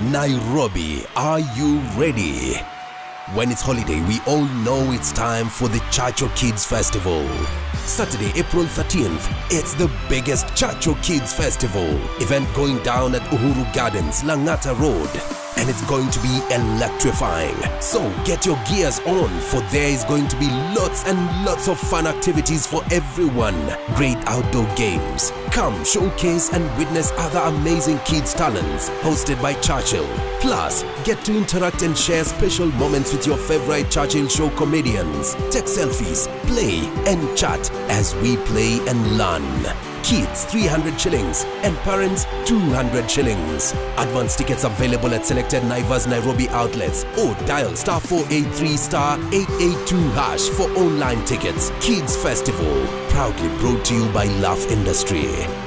Nairobi, are you ready? When it's holiday, we all know it's time for the Chacho Kids Festival. Saturday, April 13th, it's the biggest Chacho Kids Festival. Event going down at Uhuru Gardens, Langata Road. And it's going to be electrifying. So get your gears on, for there is going to be lots and lots of fun activities for everyone. Great outdoor games. Come showcase and witness other amazing kids' talents, hosted by Churchill. Plus, get to interact and share special moments with your favorite Churchill Show comedians. Take selfies, play and chat as we play and learn. Kids 300 shillings and parents 200 shillings. Advance tickets available at selected Naivas Nairobi outlets or dial *483*882# for online tickets. Kids Festival, proudly brought to you by Laugh Industry.